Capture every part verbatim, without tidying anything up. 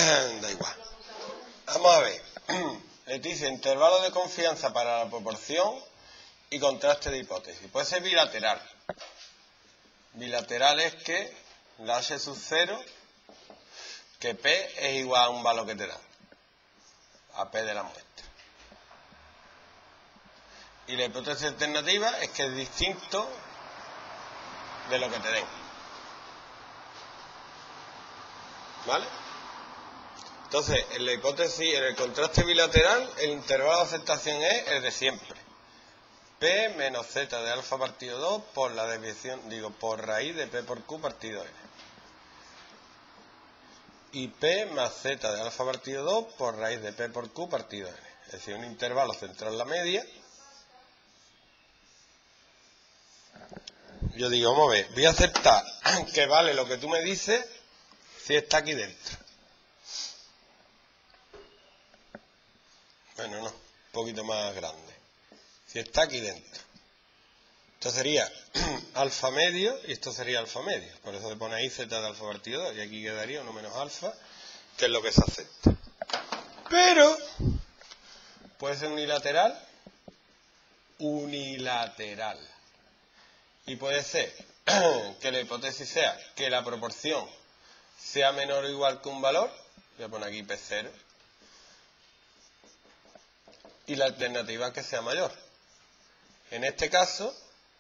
Da igual. Vamos a ver. Leticia, intervalo de confianza para la proporción y contraste de hipótesis. Puede ser bilateral. Bilateral es que la H sub cero, que P es igual a un valor que te da, a P de la muestra. Y la hipótesis alternativa es que es distinto de lo que te den. ¿Vale? Entonces, en la hipótesis, en el contraste bilateral, el intervalo de aceptación es el de siempre. P menos Z de alfa partido dos por la desviación, digo, por raíz de P por Q partido N. Y P más Z de alfa partido dos por raíz de P por Q partido N. Es decir, un intervalo central en la media. Yo digo, vamos a ver, voy a aceptar que vale lo que tú me dices si está aquí dentro. Bueno, no, un poquito más grande. Si está aquí dentro. Esto sería alfa medio y esto sería alfa medio. Por eso se pone ahí Z de alfa partido dos y aquí quedaría uno menos alfa, que es lo que se acepta. Pero puede ser unilateral, unilateral. Y puede ser que la hipótesis sea que la proporción sea menor o igual que un valor. Voy a poner aquí P cero. Y la alternativa es que sea mayor. En este caso,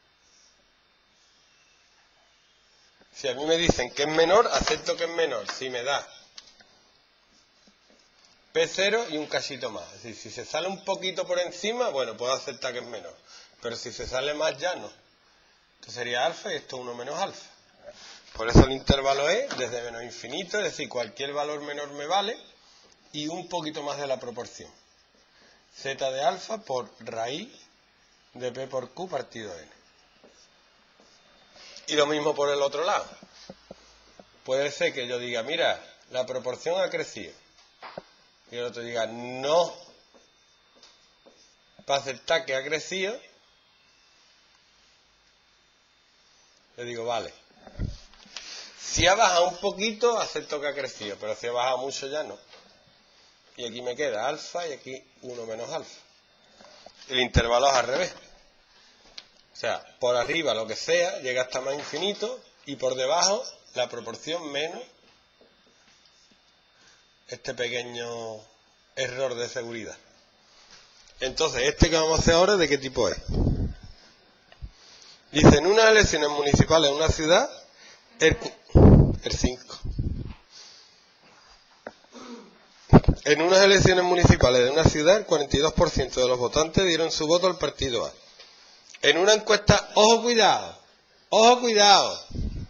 si a mí me dicen que es menor, acepto que es menor. Si me da P cero y un cachito más. Es decir, si se sale un poquito por encima, bueno, puedo aceptar que es menor. Pero si se sale más, ya no. Esto sería alfa y esto uno menos alfa. Por eso el intervalo es desde menos infinito, es decir, cualquier valor menor me vale, y un poquito más de la proporción. Z de alfa por raíz de P por Q partido N. Y lo mismo por el otro lado. Puede ser que yo diga, mira, la proporción ha crecido. Y el otro diga, no. Para aceptar que ha crecido, le digo, vale. Si ha bajado un poquito, acepto que ha crecido. Pero si ha bajado mucho, ya no. Y aquí me queda alfa y aquí uno menos alfa. El intervalo es al revés. O sea, por arriba lo que sea llega hasta más infinito y por debajo la proporción menos este pequeño error de seguridad. Entonces, este que vamos a hacer ahora, ¿de qué tipo es? Dice, en unas elecciones municipales en una ciudad, el, el cinco. En unas elecciones municipales de una ciudad, el cuarenta y dos por ciento de los votantes dieron su voto al partido A. En una encuesta, ojo cuidado, ojo cuidado.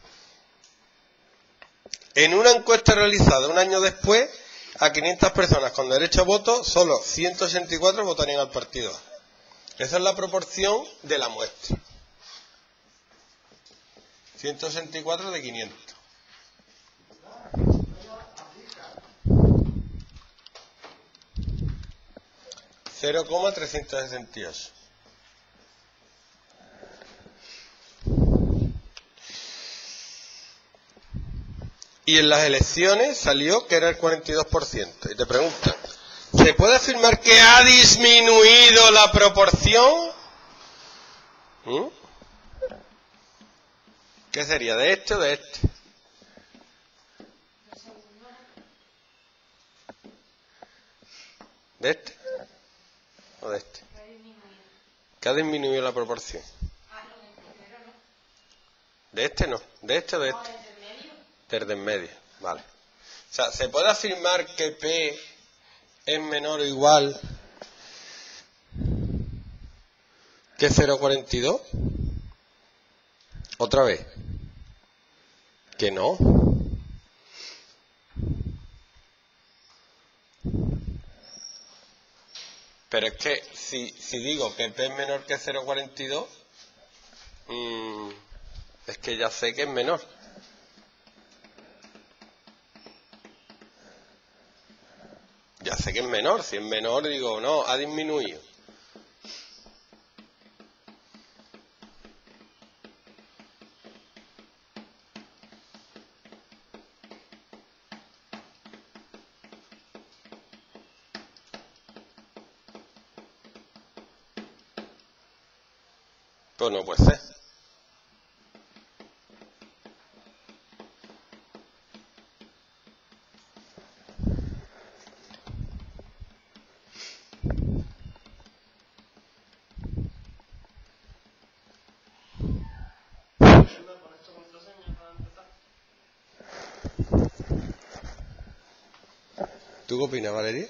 En una encuesta realizada un año después, a quinientas personas con derecho a voto, solo ciento ochenta y cuatro votarían al partido A. Esa es la proporción de la muestra. ciento ochenta y cuatro de quinientos. cero coma trescientos sesenta y ocho. Y en las elecciones salió que era el cuarenta y dos por ciento. Y te preguntan, ¿se puede afirmar que ha disminuido la proporción? ¿Mm? ¿Qué sería? ¿De este o de este? ¿De este? ¿O de este? ¿Qué ha disminuido la proporción? ¿De este no? ¿De este o de este? Desde en medio, vale. O sea, ¿se puede afirmar que P es menor o igual que cero coma cuarenta y dos? Otra vez. Que no. Pero es que si, si digo que P es menor que cero coma cuarenta y dos, mmm, es que ya sé que es menor. Ya sé que es menor. Si es menor, digo, no, ha disminuido. Pues no puede ser. ¿Tú qué opinas, Valeria?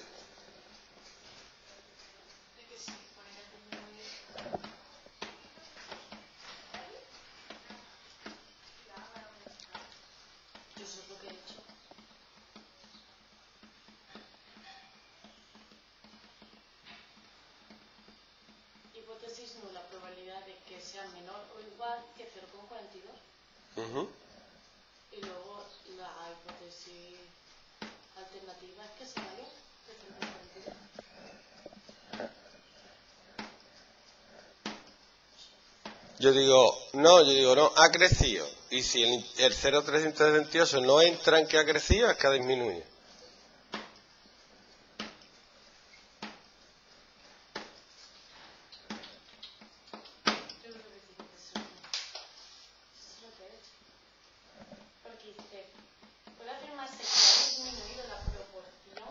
Hipótesis nula, probabilidad de que sea menor o igual que cero coma cuarenta y dos. Uh-huh. Y luego la hipótesis alternativa es que sea mayor que cero coma cuarenta y dos. Yo digo, no, yo digo, no, ha crecido. Y si el, el cero coma trescientos setenta y ocho no entra en que ha crecido, es que ha disminuido. Yo creo que tiene que ser. Eso es lo que he hecho. Porque dice, puede afirmarse que ha disminuido la proporción.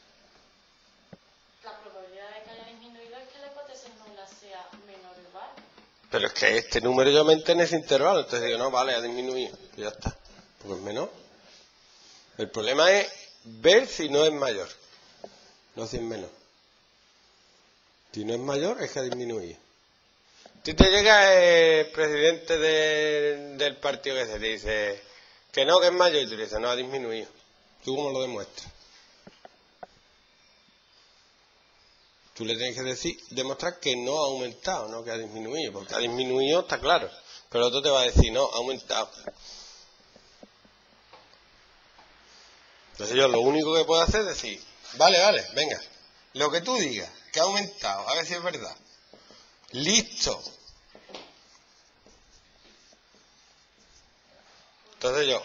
La probabilidad de que haya disminuido es que la hipótesis nula sea menor o igual. Pero es que este número yo aumenté en ese intervalo, entonces digo, no, vale, ha disminuido. Y ya está. Porque es menor. El problema es ver si no es mayor. No si es menor. Si no es mayor, es que ha disminuido. Si te llega el presidente de, del partido que se te dice que no, que es mayor, y tú le dices, no, ha disminuido. ¿Tú cómo lo demuestras? Tú le tienes que decir, demostrar que no ha aumentado, no que ha disminuido, porque ha disminuido está claro, pero el otro te va a decir, no, ha aumentado. Entonces yo lo único que puedo hacer es decir, vale, vale, venga, lo que tú digas, que ha aumentado, a ver si es verdad. Listo. Entonces yo,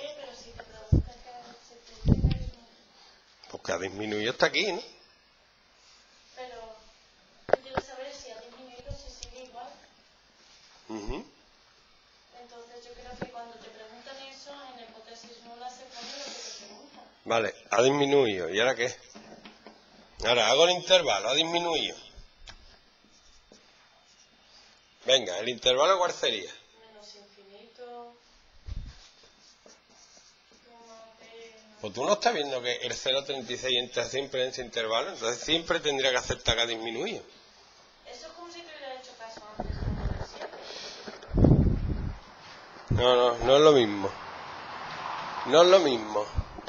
porque ha disminuido hasta aquí, ¿no? Pero yo quiero saber si ha disminuido, si sigue igual. Uh-huh. Entonces yo creo que cuando te preguntan eso, en la hipótesis nula se pone lo que te preguntan. Vale, ha disminuido. ¿Y ahora qué? Ahora hago el intervalo, ha disminuido. Venga, ¿el intervalo cuál sería? Menos infinito. Pues tú no estás viendo que el cero coma treinta y seis entra siempre en ese intervalo, entonces siempre tendría que aceptar que ha disminuido. Eso es como si te hubiera hecho caso antes de uno del siete. No, no, no es lo mismo. No es lo mismo.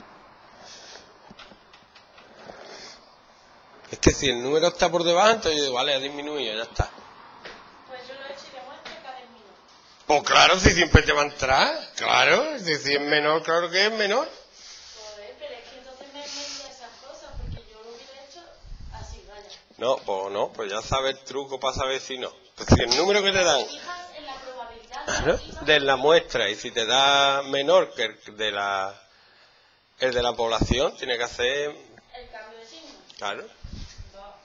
Es que si el número está por debajo, entonces yo digo, vale, ha disminuido, ya está. Pues yo lo he hecho y demuestro que ha disminuido. Pues claro, si siempre te va a entrar, claro, si, si es menor, claro que es menor. Joder, pero es que entonces me metía esas cosas, porque yo lo hubiera hecho así, vaya. No, pues no, pues ya sabes el truco para saber si no. Pues si el número que te dan Te fijas en la probabilidad claro, de, de la muestra, y si te da menor que el de la, el de la población, tiene que hacer, el cambio de signo. claro. Va.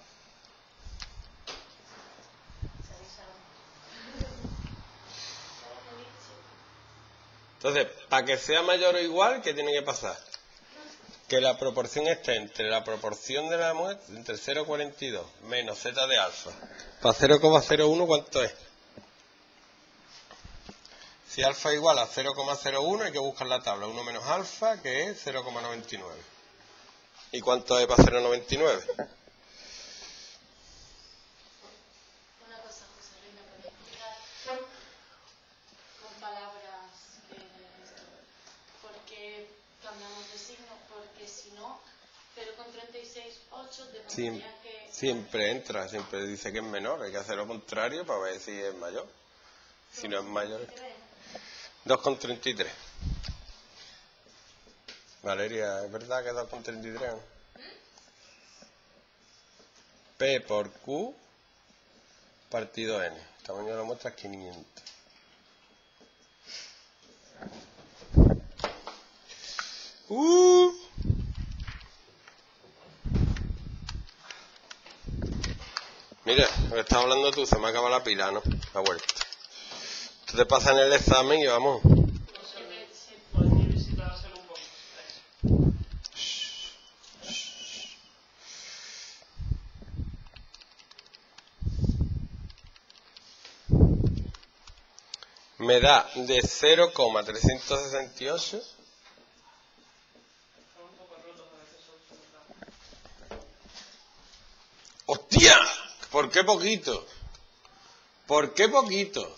Se avisaron. Ya lo he dicho. Entonces, para que sea mayor o igual, ¿qué tiene que pasar? Que la proporción esté entre la proporción de la muestra, entre cero coma cuarenta y dos menos z de alfa. Para cero coma cero uno, ¿cuánto es? Si alfa es igual a cero coma cero uno, hay que buscar la tabla. uno menos alfa, que es cero coma noventa y nueve. ¿Y cuánto es para cero coma noventa y nueve? Una cosa, José Luis, ¿me puedes explicar con palabras que esto? ¿Por qué cambiamos de signo? Porque si no, cero coma treinta y seis ocho demostraría que... Siempre entra, siempre dice que es menor. Hay que hacer lo contrario para ver si es mayor. Si no es mayor... dos coma treinta y tres. Valeria, ¿es verdad que es dos coma treinta y tres? P por Q partido N. Tamaño de la muestra es quinientos. Uh. Mira, lo que estás hablando tú, se me acaba la pila, ¿no? La vuelta. Tú te pasas en el examen y vamos. Me da de cero coma trescientos sesenta y ocho. ¡Hostia! ¿Por qué poquito? ¿Por qué poquito?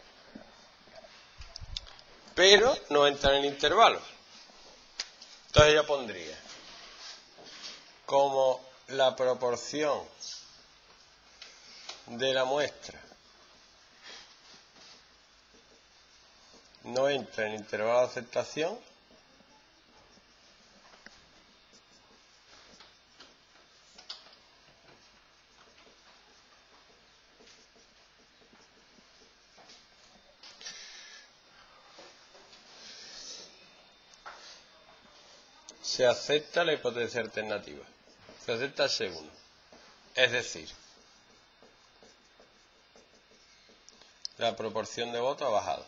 Pero no entra en el intervalo. Entonces yo pondría como la proporción de la muestra no entra en el intervalo de aceptación, se acepta la hipótesis alternativa, se acepta el segundo. Es decir, la proporción de votos ha bajado.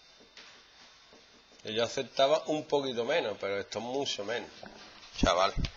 Yo aceptaba un poquito menos, pero esto es mucho menos, chaval.